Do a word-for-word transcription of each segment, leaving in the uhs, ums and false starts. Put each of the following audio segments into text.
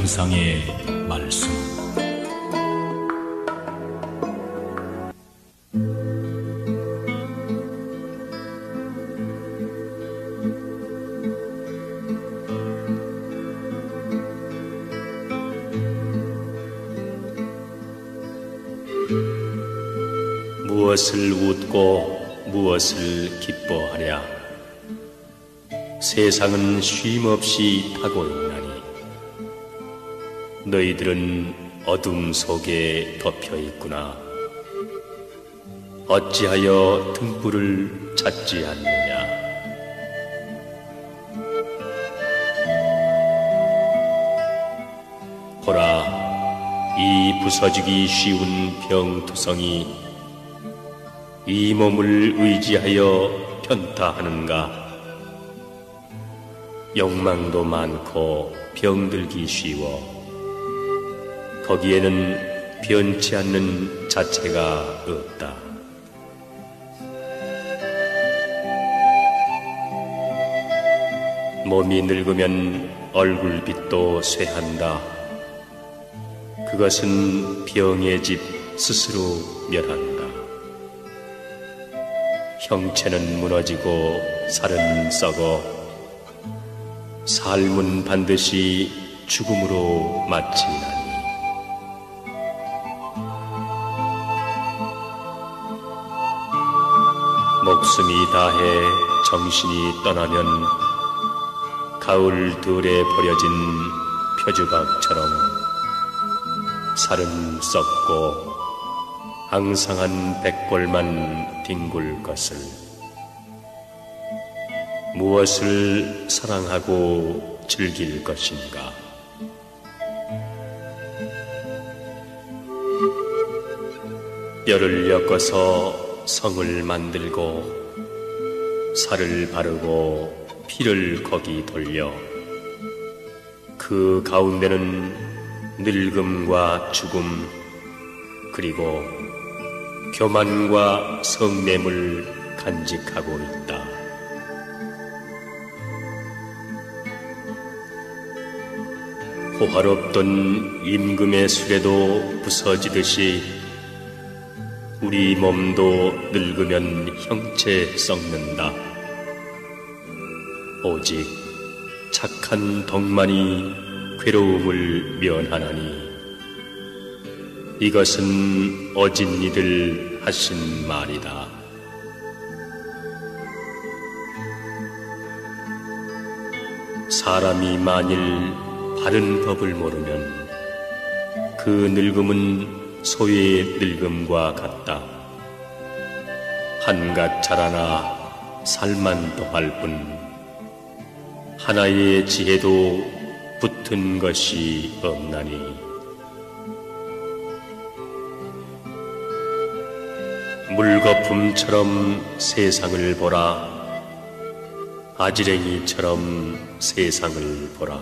세상의 말씀. 무엇을 웃고 무엇을 기뻐하랴. 세상은 쉼없이 타고 있나니 너희들은 어둠 속에 덮여 있구나. 어찌하여 등불을 찾지 않느냐. 보라, 이 부서지기 쉬운 병투성이 이 몸을 의지하여 편타하는가. 욕망도 많고 병들기 쉬워 거기에는 변치 않는 자체가 없다. 몸이 늙으면 얼굴빛도 쇠한다. 그것은 병의 집 스스로 멸한다. 형체는 무너지고 살은 썩어 삶은 반드시 죽음으로 마치나니. 목숨이 다해 정신이 떠나면 가을 들에 버려진 표주박처럼 살은 썩고 앙상한 백골만 뒹굴 것을. 무엇을 사랑하고 즐길 것인가. 뼈를 엮어서 성을 만들고 살을 바르고 피를 거기 돌려 그 가운데는 늙음과 죽음 그리고 교만과 성냄을 간직하고 있다. 호화롭던 임금의 수레도 부서지듯이 우리 몸도 늙으면 형체 썩는다. 오직 착한 덕만이 괴로움을 면하나니 이것은 어진 이들 하신 말이다. 사람이 만일 바른 법을 모르면 그 늙음은 소의 늙음과 같다. 한갓 자라나 살만 더할 뿐 하나의 지혜도 붙은 것이 없나니. 물거품처럼 세상을 보라. 아지랭이처럼 세상을 보라.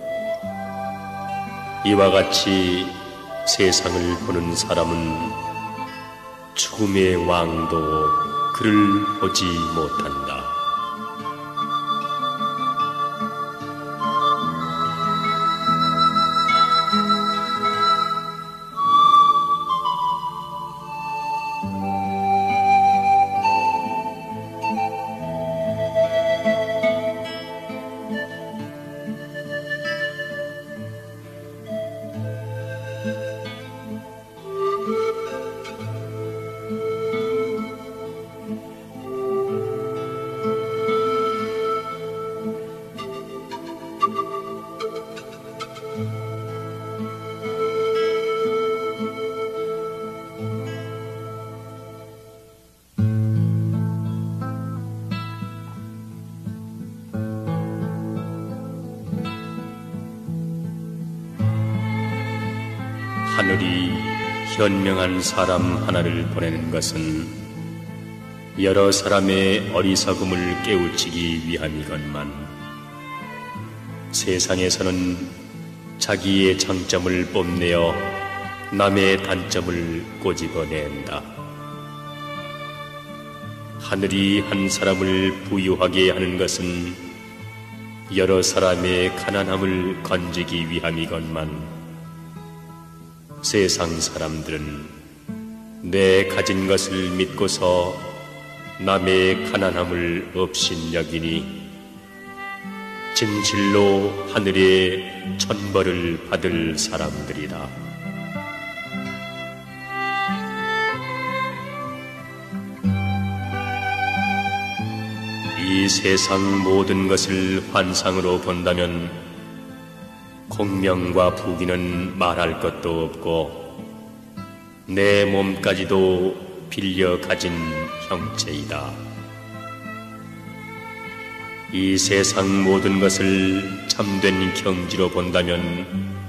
이와 같이 세상을 보는 사람은 죽음의 왕도 그를 보지 못한다. 하늘이 현명한 사람 하나를 보내는 것은 여러 사람의 어리석음을 깨우치기 위함이건만 세상에서는 자기의 장점을 뽐내어 남의 단점을 꼬집어낸다. 하늘이 한 사람을 부유하게 하는 것은 여러 사람의 가난함을 건지기 위함이건만 세상 사람들은 내 가진 것을 믿고서 남의 가난함을 업신여기니 진실로 하늘의 천벌을 받을 사람들이다. 이 세상 모든 것을 환상으로 본다면 공명과 부귀는 말할 것도 없고 내 몸까지도 빌려 가진 형체이다. 이 세상 모든 것을 참된 경지로 본다면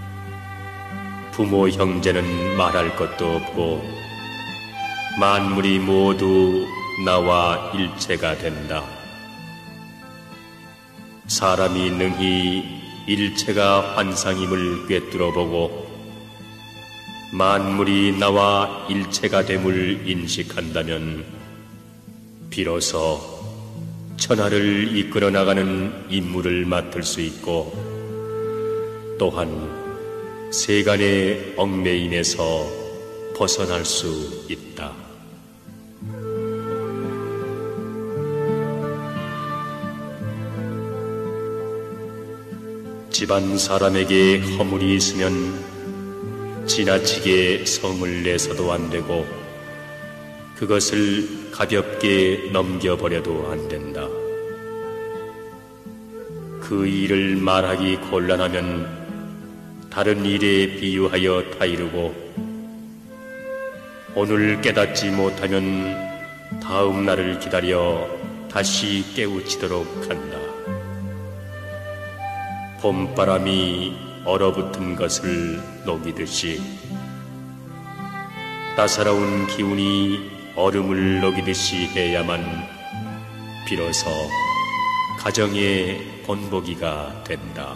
부모 형제는 말할 것도 없고 만물이 모두 나와 일체가 된다. 사람이 능히 일체가 환상임을 꿰뚫어보고 만물이 나와 일체가 됨을 인식한다면 비로소 천하를 이끌어 나가는 임무를 맡을 수 있고 또한 세간의 얽매임에서 벗어날 수 있다. 집안 사람에게 허물이 있으면 지나치게 성을 내서도 안 되고 그것을 가볍게 넘겨버려도 안 된다. 그 일을 말하기 곤란하면 다른 일에 비유하여 타이르고 오늘 깨닫지 못하면 다음 날을 기다려 다시 깨우치도록 한다. 봄바람이 얼어붙은 것을 녹이듯이 따사로운 기운이 얼음을 녹이듯이 해야만 비로소 가정의 본보기가 된다.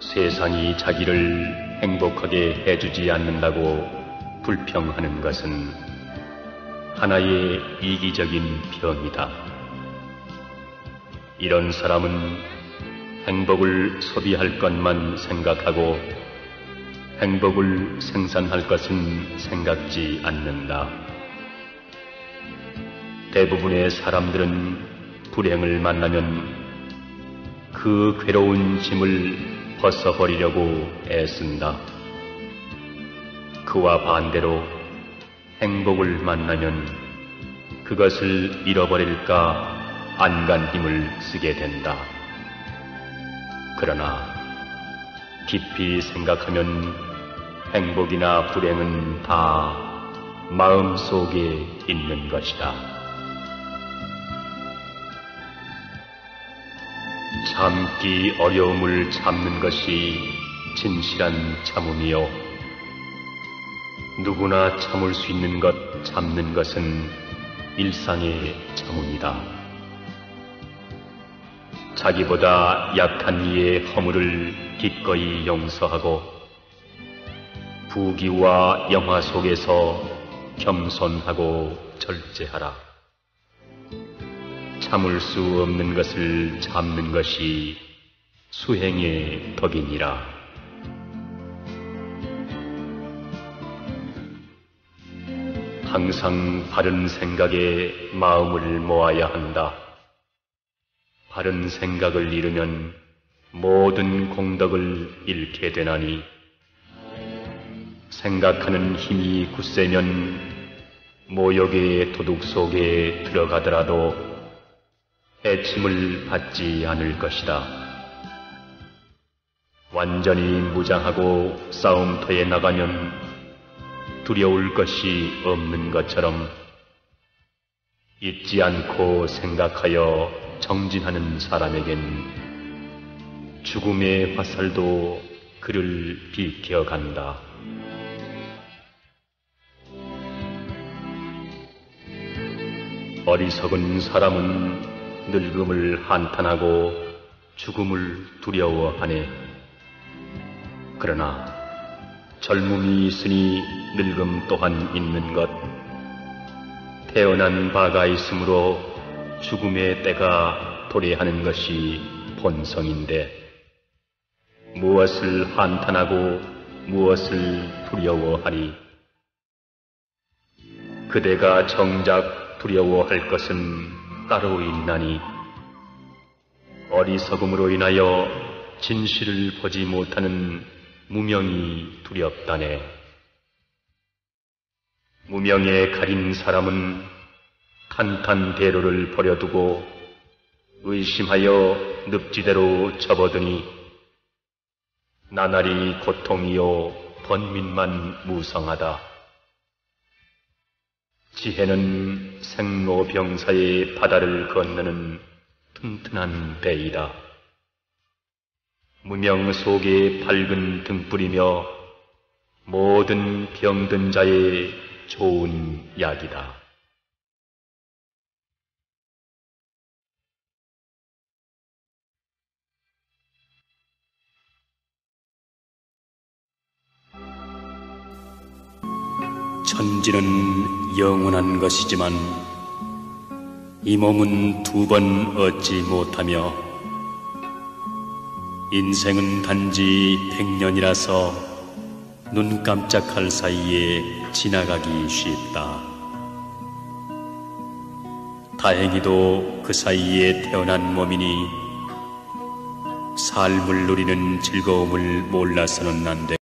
세상이 자기를 행복하게 해주지 않는다고 불평하는 것은 하나의 이기적인 병이다. 이런 사람은 행복을 소비할 것만 생각하고 행복을 생산할 것은 생각지 않는다. 대부분의 사람들은 불행을 만나면 그 괴로운 짐을 벗어버리려고 애쓴다. 그와 반대로 행복을 만나면 그것을 잃어버릴까 안간 힘을 쓰게 된다. 그러나 깊이 생각하면 행복이나 불행은 다 마음속에 있는 것이다. 참기 어려움을 참는 것이 진실한 참음이요, 누구나 참을 수 있는 것 참는 것은 일상의 참음이다. 자기보다 약한 이의 허물을 기꺼이 용서하고 부귀와 영화 속에서 겸손하고 절제하라. 참을 수 없는 것을 참는 것이 수행의 덕이니라. 항상 바른 생각에 마음을 모아야 한다. 바른 생각을 잃으면 모든 공덕을 잃게 되나니, 생각하는 힘이 굳세면 모욕의 도둑 속에 들어가더라도 해침을 받지 않을 것이다. 완전히 무장하고 싸움터에 나가면 두려울 것이 없는 것처럼 잊지 않고 생각하여 정진하는 사람에겐 죽음의 화살도 그를 비켜간다. 어리석은 사람은 늙음을 한탄하고 죽음을 두려워하네. 그러나 젊음이 있으니 늙음 또한 있는 것, 태어난 바가 있으므로 죽음의 때가 도래하는 것이 본성인데, 무엇을 한탄하고 무엇을 두려워하리? 그대가 정작 두려워할 것은 따로 있나니, 어리석음으로 인하여 진실을 보지 못하는 무명이 두렵다네. 무명에 가린 사람은 탄탄대로를 버려두고 의심하여 늪지대로 접어드니 나날이 고통이요 번민만 무성하다. 지혜는 생로병사의 바다를 건너는 튼튼한 배이다. 무명 속에 밝은 등불이며 모든 병든 자의 좋은 약이다. 천지는 영원한 것이지만 이 몸은 두 번 얻지 못하며 인생은 단지 백년이라서 눈 깜짝할 사이에 지나가기 쉽다. 다행히도 그 사이에 태어난 몸이니 삶을 누리는 즐거움을 몰라서는 안 돼.